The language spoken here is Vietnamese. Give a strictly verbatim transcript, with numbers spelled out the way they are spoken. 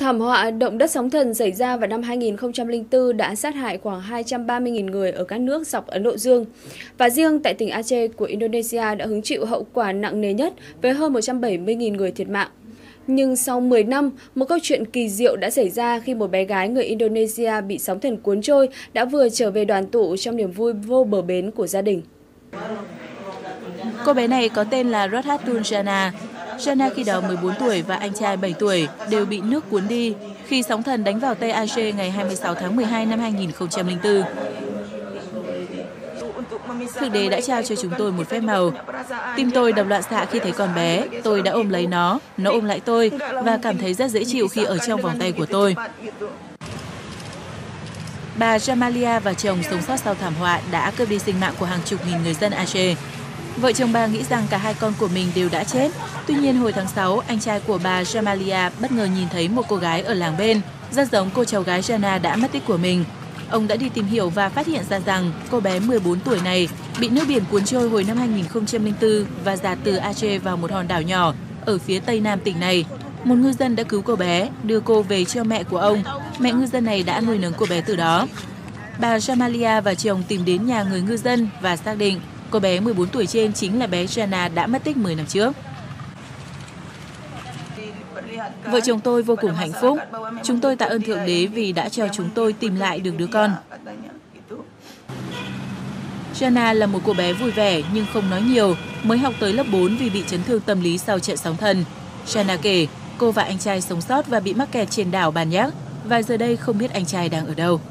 Thảm họa động đất sóng thần xảy ra vào năm hai nghìn không trăm lẻ bốn đã sát hại khoảng hai trăm ba mươi nghìn người ở các nước dọc Ấn Độ Dương. Và riêng tại tỉnh Aceh của Indonesia đã hứng chịu hậu quả nặng nề nhất với hơn một trăm bảy mươi nghìn người thiệt mạng. Nhưng sau mười năm, một câu chuyện kỳ diệu đã xảy ra khi một bé gái người Indonesia bị sóng thần cuốn trôi đã vừa trở về đoàn tụ trong niềm vui vô bờ bến của gia đình. Cô bé này có tên là Rothatun Jana. Jana khi đó mười bốn tuổi và anh trai bảy tuổi đều bị nước cuốn đi khi sóng thần đánh vào Tây Aceh ngày hai mươi sáu tháng mười hai năm hai nghìn không trăm lẻ bốn. Thượng đế đã trao cho chúng tôi một phép màu. Tim tôi đập loạn xạ khi thấy con bé, tôi đã ôm lấy nó, nó ôm lại tôi và cảm thấy rất dễ chịu khi ở trong vòng tay của tôi. Bà Jamalia và chồng sống sót sau thảm họa đã cướp đi sinh mạng của hàng chục nghìn người dân Aceh. Vợ chồng bà nghĩ rằng cả hai con của mình đều đã chết. Tuy nhiên hồi tháng sáu, anh trai của bà Jamalia bất ngờ nhìn thấy một cô gái ở làng bên, rất giống cô cháu gái Jana đã mất tích của mình. Ông đã đi tìm hiểu và phát hiện ra rằng cô bé mười bốn tuổi này bị nước biển cuốn trôi hồi năm hai nghìn không trăm lẻ bốn và dạt từ Aceh vào một hòn đảo nhỏ ở phía tây nam tỉnh này. Một ngư dân đã cứu cô bé, đưa cô về cho mẹ của ông. Mẹ ngư dân này đã nuôi nấng cô bé từ đó. Bà Jamalia và chồng tìm đến nhà người ngư dân và xác định cô bé mười bốn tuổi trên chính là bé Jana đã mất tích mười năm trước. Vợ chồng tôi vô cùng hạnh phúc. Chúng tôi tạ ơn Thượng Đế vì đã cho chúng tôi tìm lại được đứa con. Jana là một cô bé vui vẻ nhưng không nói nhiều, mới học tới lớp bốn vì bị chấn thương tâm lý sau trận sóng thần. Jana kể, cô và anh trai sống sót và bị mắc kẹt trên đảo Banyak và giờ đây không biết anh trai đang ở đâu.